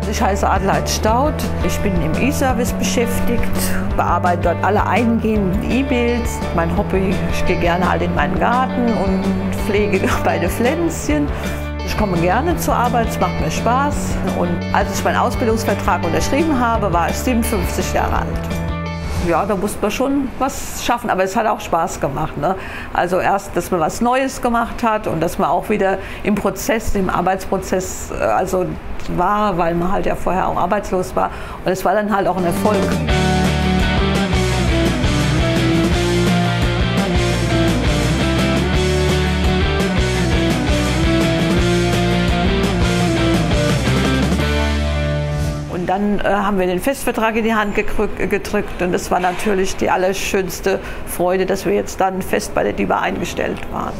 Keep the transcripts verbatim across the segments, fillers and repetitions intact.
Ich heiße Adelheid Staudt. Ich bin im E-Service beschäftigt, bearbeite dort alle eingehenden E-Mails. Mein Hobby, ich gehe gerne halt in meinen Garten und pflege meine Pflänzchen. Ich komme gerne zur Arbeit, es macht mir Spaß. Und als ich meinen Ausbildungsvertrag unterschrieben habe, war ich siebenundfünfzig Jahre alt. Ja, da musste man schon was schaffen, aber es hat auch Spaß gemacht. Ne? Also erst, dass man was Neues gemacht hat und dass man auch wieder im Prozess, im Arbeitsprozess also war, weil man halt ja vorher auch arbeitslos war. Und es war dann halt auch ein Erfolg. Und dann äh, haben wir den Festvertrag in die Hand gedrückt und das war natürlich die allerschönste Freude, dass wir jetzt dann fest bei der D I B A eingestellt waren.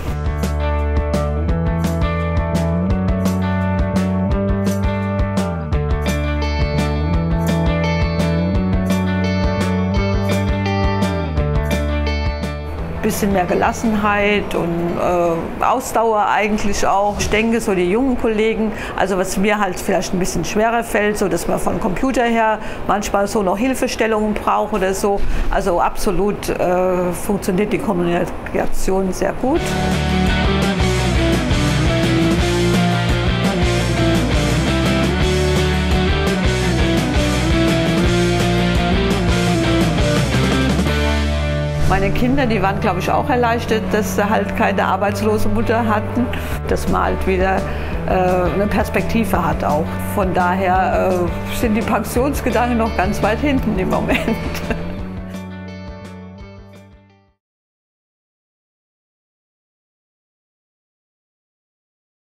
Bisschen mehr Gelassenheit und äh, Ausdauer eigentlich auch. Ich denke, so die jungen Kollegen, also was mir halt vielleicht ein bisschen schwerer fällt, so dass man von Computer her manchmal so noch Hilfestellungen braucht oder so. Also absolut äh, funktioniert die Kommunikation sehr gut. Meine Kinder, die waren, glaube ich, auch erleichtert, dass sie halt keine arbeitslose Mutter hatten, dass man halt wieder äh, eine Perspektive hat auch. Von daher äh, sind die Pensionsgedanken noch ganz weit hinten im Moment.